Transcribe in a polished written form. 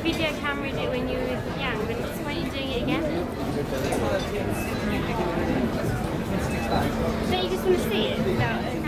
video camera did it when you were young, but it's why you're doing it again. Don't you just want to see it without